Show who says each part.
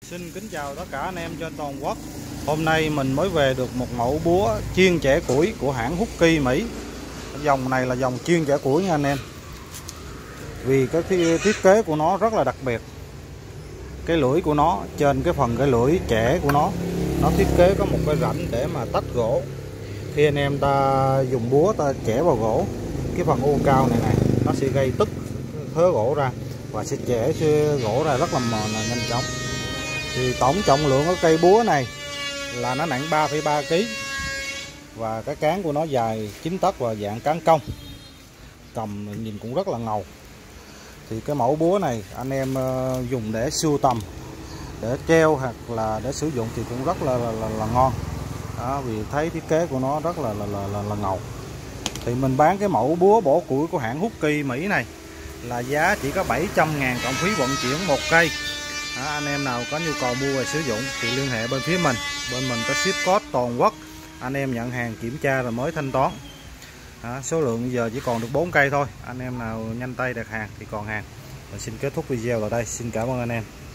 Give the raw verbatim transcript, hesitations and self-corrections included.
Speaker 1: Xin kính chào tất cả anh em trên toàn quốc. Hôm nay mình mới về được một mẫu búa chiên chẻ củi của hãng Husky Mỹ. Dòng này là dòng chiên chẻ củi nha anh em. Vì cái thiết kế của nó rất là đặc biệt. Cái lưỡi của nó, trên cái phần cái lưỡi chẻ của nó, nó thiết kế có một cái rãnh để mà tách gỗ. Khi anh em ta dùng búa ta chẻ vào gỗ, cái phần u cao này này nó sẽ gây tức thớ gỗ ra và sẽ chẻ gỗ ra rất là nhanh chóng. Thì tổng trọng lượng của cây búa này là nó nặng ba phẩy ba ki lô gam và cái cán của nó dài chín tấc và dạng cán cong, cầm nhìn cũng rất là ngầu. Thì cái mẫu búa này anh em dùng để sưu tầm, để treo hoặc là để sử dụng thì cũng rất là là, là, là ngon. Đó, vì thấy thiết kế của nó rất là là, là, là, là ngầu. Thì mình bán cái mẫu búa bổ củi của hãng Husky Mỹ này là giá chỉ có bảy trăm ngàn cộng phí vận chuyển một cây. Đó, anh em nào có nhu cầu mua và sử dụng thì liên hệ bên phía mình. Bên mình có ship code toàn quốc, anh em nhận hàng kiểm tra rồi mới thanh toán. Đó, số lượng giờ chỉ còn được bốn cây thôi. Anh em nào nhanh tay đặt hàng thì còn hàng. Mình xin kết thúc video ở đây. Xin cảm ơn anh em.